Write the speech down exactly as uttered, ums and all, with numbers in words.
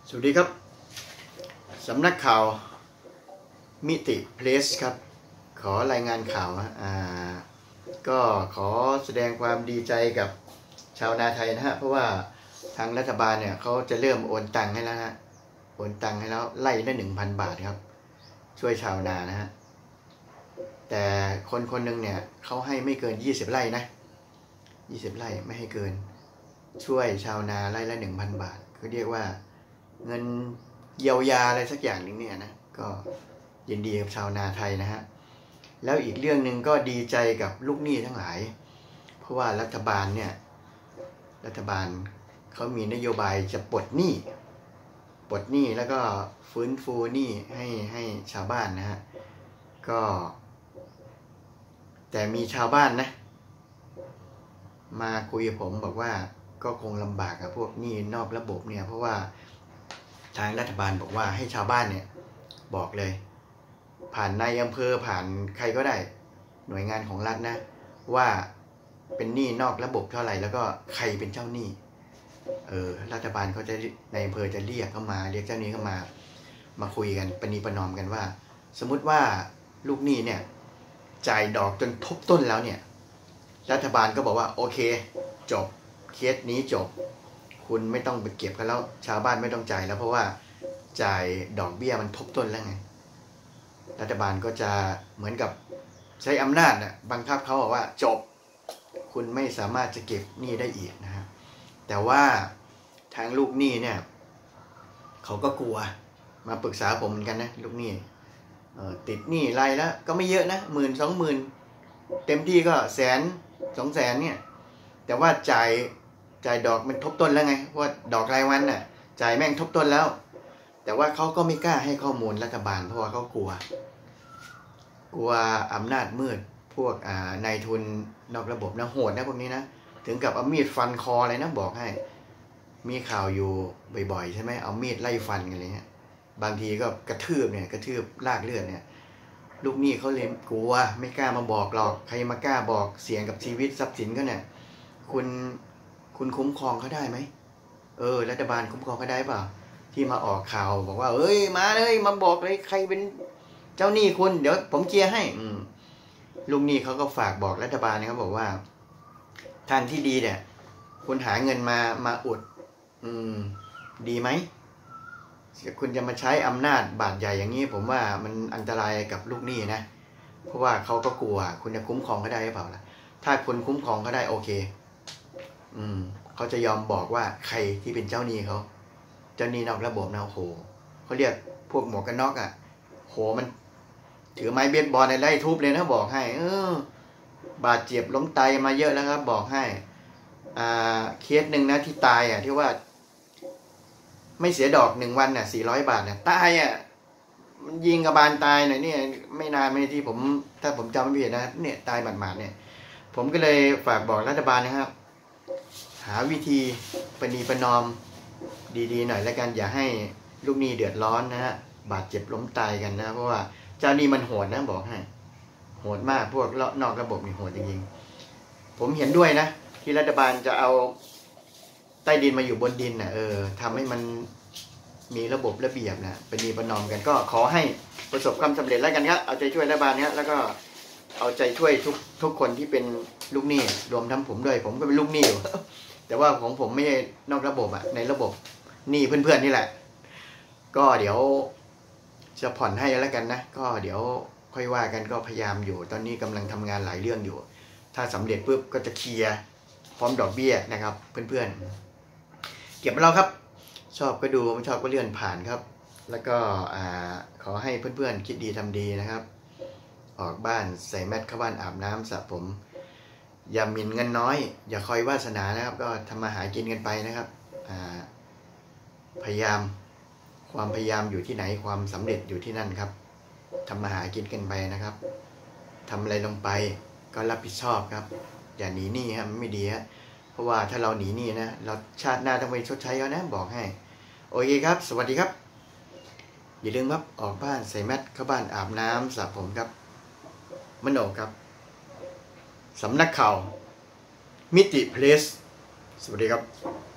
สวัสดีครับสำนักข่าวมิติเพลสครับขอรายงานข่าวอ่าก็ขอแสดงความดีใจกับชาวนาไทยนะฮะเพราะว่าทางรัฐบาลเนี่ยเขาจะเริ่มโอนตังค์ให้แล้วฮะโอนตังค์ให้แล้วไล่ละหนึ่งพันบาทครับช่วยชาวนานะฮะแต่คนคนหนึ่งเนี่ยเขาให้ไม่เกินยี่สิบไร่นะยี่สิบไร่ไม่ให้เกินช่วยชาวนาไร่ละหนึ่งพันบาทเขาเรียกว่าเงินเยียวยาอะไรสักอย่างหนึ่งเนี่ยนะก็ยินดีกับชาวนาไทยนะฮะแล้วอีกเรื่องหนึ่งก็ดีใจกับลูกหนี้ทั้งหลายเพราะว่ารัฐบาลเนี่ยรัฐบาลเขามีนโยบายจะปลดหนี้ปลดหนี้แล้วก็ฟื้นฟูหนี้ให้ให้ชาวบ้านนะฮะก็แต่มีชาวบ้านนะมาคุยกับผมบอกว่าก็คงลำบากกับพวกหนี้นอกระบบเนี่ยเพราะว่าทางรัฐบาลบอกว่าให้ชาวบ้านเนี่ยบอกเลยผ่านนายอำเภอผ่านใครก็ได้หน่วยงานของรัฐนะว่าเป็นหนี้นอกระบบเท่าไหร่แล้วก็ใครเป็นเจ้าหนี้เออรัฐบาลเขาจะในอำเภอจะเรียกเข้ามาเรียกเจ้าหนี้เข้ามามาคุยกันประนีประนอมกันว่าสมมุติว่าลูกหนี้เนี่ยจ่ายดอกจนทบต้นแล้วเนี่ยรัฐบาลก็บอกว่าโอเคจบเคสนี้จบคุณไม่ต้องไปเก็บกันแล้วชาวบ้านไม่ต้องจ่ายแล้วเพราะว่าจ่ายดอกเบี้ยมันทบต้นแล้วไงรัฐบาลก็จะเหมือนกับใช้อำนาจนะบังคับเขาบอกว่าจบคุณไม่สามารถจะเก็บหนี้ได้อีกนะฮะแต่ว่าทางลูกหนี้เนี่ยเขาก็กลัวมาปรึกษาผมเหมือนกันนะลูกหนี้ติดหนี้รายแล้วก็ไม่เยอะนะหมื่นสองหมื่นเต็มที่ก็แสนสองแสนเนี่ยแต่ว่าจ่ายจ่ายดอกมันทบต้นแล้วไงเพราะดอกรายวันน่ะจ่ายแม่งทบต้นแล้วแต่ว่าเขาก็ไม่กล้าให้ข้อมูลรัฐบาลเพราะว่าเขากลัวกลัวอำนาจมืดพวกอ่านายทุนนอกระบบนะโหดนะพวกนี้นะถึงกับเอามีดฟันคอเลยนะบอกให้มีข่าวอยู่บ่อยๆใช่ไหมเอามีดไล่ฟันกันเลยเนี่ยบางทีก็กระทืบเนี่ยกระทืบลากเลือดเนี่ยลูกหนี้เขาเลยกลัวไม่กล้ามาบอกหรอกใครมากล้าบอกเสี่ยงกับชีวิตทรัพย์สินเขาเนี่ยคุณคุณคุ้มครองเขาได้ไหมเออรัฐบาลคุ้มครองเขาได้เปล่าที่มาออกข่าวบอกว่าเอ้ยมาเลยมาบอกเลยใครเป็นเจ้าหนี้คุณเดี๋ยวผมเคลียร์ให้อืมลุงหนี้เขาก็ฝากบอกรัฐบาลนะครับบอกว่าทางที่ดีเนี่ยคุณหาเงินมามาอุดอืมดีไหมคุณจะมาใช้อำนาจบาดใหญ่อย่างนี้ผมว่ามันอันตรายกับลูกหนี้นะเพราะว่าเขาก็กลัวคุณจะคุ้มครองเขาได้หรือเปล่าล่ะถ้าคุณคุ้มครองเขาได้โอเคอืมเขาจะยอมบอกว่าใครที่เป็นเจ้าหนี้เขาเจ้าหนี้นอกระบบนะโหเขาเรียกพวกหมวกกันน็อกอ่ะโหมันถือไม้เบสบอลในไล่ทุบเลยนะบอกให้เออบาดเจ็บล้มตายมาเยอะแล้วครับบอกให้อ่าเคสหนึ่งนะที่ตายอ่ะที่ว่าไม่เสียดอกหนึ่งวันน่ะสี่ร้อยบาทน่ะตายอ่ะมันยิงกระบาลตายหน่อยเนี่ยไม่นานไม่ที่ผมถ้าผมจำไม่ผิดนะเนี่ยตายหมาดๆเนี่ยผมก็เลยฝากบอกรัฐบาลนะครับหาวิธีประนีประนอมดีๆหน่อยแล้วกันอย่าให้ลูกหนี้เดือดร้อนนะฮะบาดเจ็บล้มตายกันนะเพราะว่าเจ้าหนี้มันโหดนะบอกให้โหดมากพวกนอกระบบนี่โหดจริงๆผมเห็นด้วยนะที่รัฐบาลจะเอาใต้ดินมาอยู่บนดินนะเออทำให้มันมีระบบระเบียบนะประนีประนอมกันก็ขอให้ประสบความสำเร็จแล้วกันครับเอาใจช่วยรัฐบาลนี้แล้วก็เอาใจช่วยทุกทุกคนที่เป็นลูกหนี้รวมทั้งผมด้วยผมก็เป็นลูกหนี้อยู่แต่ว่าของผมไม่ใช่นอกระบบอะในระบบหนี้เพื่อนๆนี่แหละก็เดี๋ยวจะผ่อนให้แล้วกันนะก็เดี๋ยวค่อยว่ากันก็พยายามอยู่ตอนนี้กำลังทำงานหลายเรื่องอยู่ถ้าสำเร็จปุ๊บก็จะเคลียร์พร้อมดอกเบี้ยนะครับเพื่อนๆเก็บเราครับชอบก็ดูไม่ชอบก็เลื่อนผ่านครับแล้วก็อ่าขอให้เพื่อนๆคิดดีทำดีนะครับออกบ้านใส่แมสเข้าบ้านอาบน้ำสระผมอย่าหมิ่นเงินน้อยอย่าคอยวาสนานะครับก็ทำมาหากินกันไปนะครับพยายามความพยายามอยู่ที่ไหนความสำเร็จอยู่ที่นั่นครับทำมาหากินกันไปนะครับทำอะไรลงไปก็รับผิดชอบครับอย่าหนีหนี้ครับไม่ดีฮะเพราะว่าถ้าเราหนีหนี้นะเราชาติหน้าต้องไปชดใช้เขานะบอกให้โอเคครับสวัสดีครับอย่าลืมครับออกบ้านใส่แมสเข้าบ้านอาบน้ำสระผมครับมโนครับสำนักข่าวมิติเพลสสวัสดีครับ